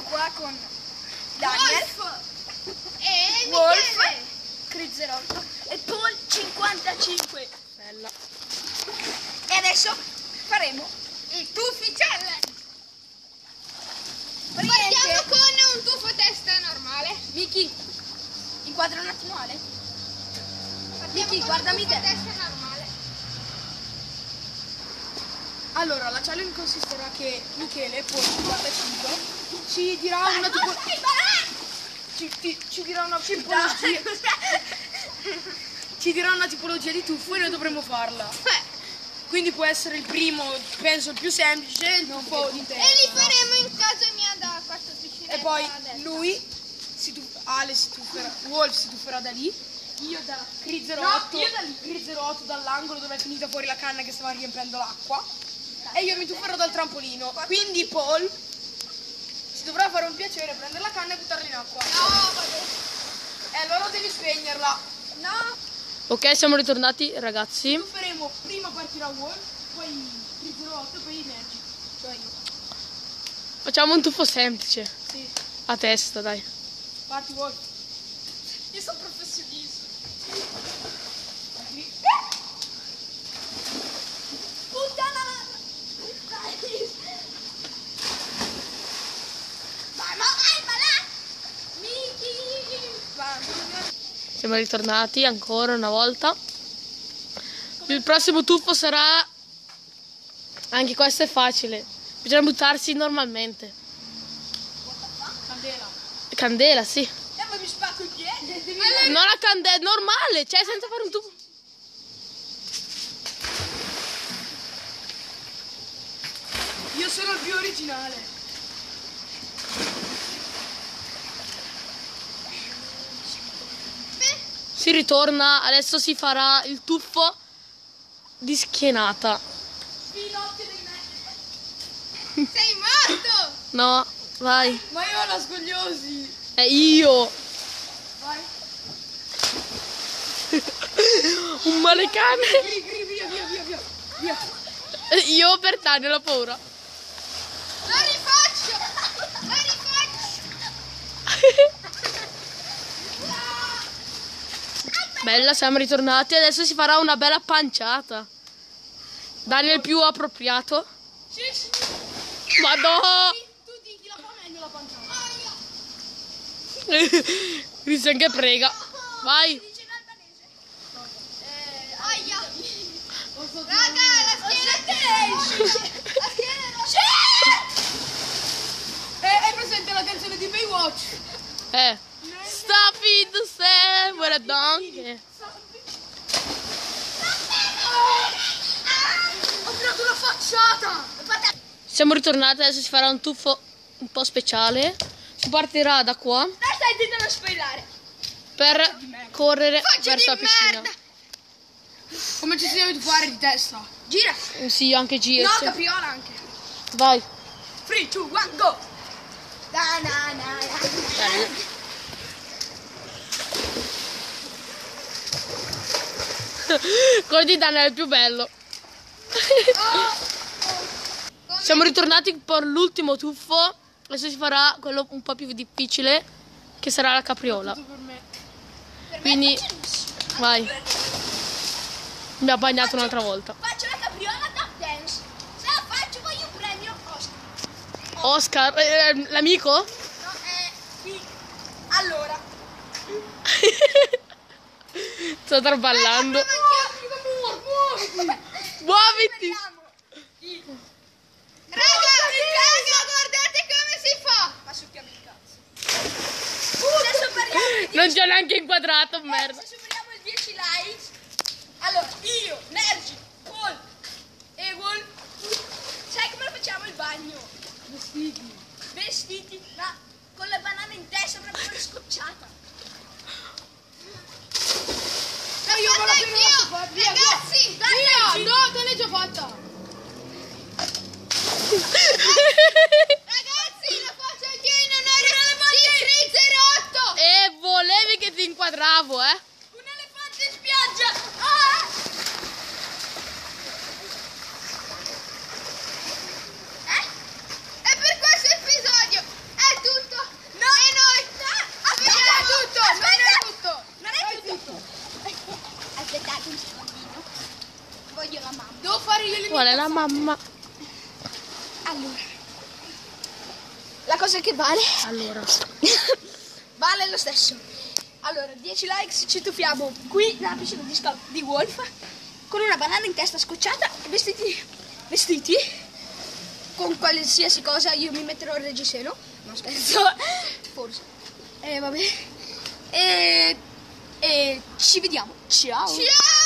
qua con Daniel, e Wolf, Michele. Crizzerotto e Paul 55. Bella. E adesso faremo Il tuffi challenge. praticamente. Partiamo con un tuffo a testa normale. Vicky, inquadra un attimo Ale. Partiamo Vicky, con guardami un tuffo te. a testa normale. Allora, la challenge consisterà che Michele, poi 55, ci dirà una ci dirà una tipologia. Ci dirà una tipologia di tuffo e noi dovremo farla. Quindi può essere il primo, penso il più semplice, un po' di tempo. E li faremo in casa mia da questa piscina. E poi lui, Ale si tufferà, Wolf si tufferà da lì, io da Crizzerotto, No, io da lì. Crizzerotto dall'angolo dove è finita fuori la canna che stava riempiendo l'acqua, e io mi tufferò dal trampolino. Quindi Paul ci dovrà fare un piacere prendere la canna e buttarla in acqua. No, vabbè. E allora devi spegnerla. No. Ok, siamo ritornati ragazzi. Tufferemo, prima partirà Wolf, poi Crizzerotto e poi Energy. Cioè io. Facciamo un tuffo semplice. Sì, A testa, dai. parti Wolf. Io sono professionista. Puttana! Vai, ma là! Miki! Siamo ritornati ancora una volta. Il prossimo tuffo sarà... Anche questo è facile. Bisogna buttarsi normalmente. Candela. Candela, sì. Ma mi spacco il piede! Non la candela, normale, cioè senza fare un tuffo. Io sono il più originale. Si ritorna, adesso si farà il tuffo di schienata. Finocchio dei me! Sei morto! No, vai. Ma io ho la scogliosi. È io. Vai. Un male cane. Via. Io per Daniel ho paura. Lo rifaccio! Lo rifaccio! Bella, siamo ritornati. Adesso si farà una bella panciata. Daniel più appropriato. Sì. Madò. Tu dici la fa meglio la panciata. Cristian che prega. Vai. Dice in albanese. Aia! Raga, la schiena è La schiena è Hai presente la canzone di Baywatch? Stop it to say what a donkey. Ho tirato una facciata! Siamo ritornati, adesso si farà un tuffo un po' speciale. Si partirà da qua Dai, stai intendendo spoilerare! per correre Faccia verso la di piscina. merda! Come ci si deve fare di testa? Gira! Sì, anche No, Gio. capriola anche! Vai. 3, 2, 1, go! Da, na, na, na. Quello di Daniel è il più bello. Siamo ritornati per l'ultimo tuffo. Adesso si farà quello un po' più difficile, che sarà la capriola. Per me. Quindi vai. Mi ha bagnato un'altra volta. Faccio la capriola tap dance! Se la faccio voglio un premio Oscar! Oscar, l'amico? No, sì. Allora, Sto traballando. Muoviti. Raga, guardate come si fa! ma suppiamo il cazzo. Se superiamo Non ci ho neanche inquadrato, merda. se superiamo il 10 likes, allora io, Nergi, Paul e Wolf, sai come lo facciamo il bagno? Vestiti, ma con le banane in testa proprio una scocciata. Io me la posso fare. Via. Ragazzi, Via. No, te l'hai già fatta. ragazzi, la faccio anch'io in onore di Crizzerotto! E volevi che ti inquadravo, Un elefante in spiaggia! Ah! E per questo episodio è tutto! mamma. Allora, la cosa che vale Allora, vale lo stesso. Allora, 10 likes, ci tuffiamo qui nella piscina di scout di Wolf con una banana in testa scocciata, vestiti con qualsiasi cosa. Io mi metterò il reggiseno, non scherzo, forse. Vabbè. E ci vediamo. Ciao. Ciao!